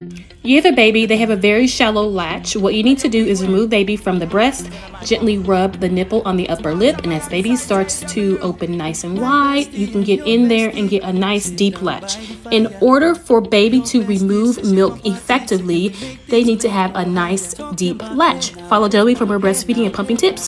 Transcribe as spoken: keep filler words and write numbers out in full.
You have a baby, they have a very shallow latch. What you need to do is remove baby from the breast, gently rub the nipple on the upper lip, and as baby starts to open nice and wide, you can get in there and get a nice deep latch. In order for baby to remove milk effectively, they need to have a nice deep latch. Follow Joey for more breastfeeding and pumping tips.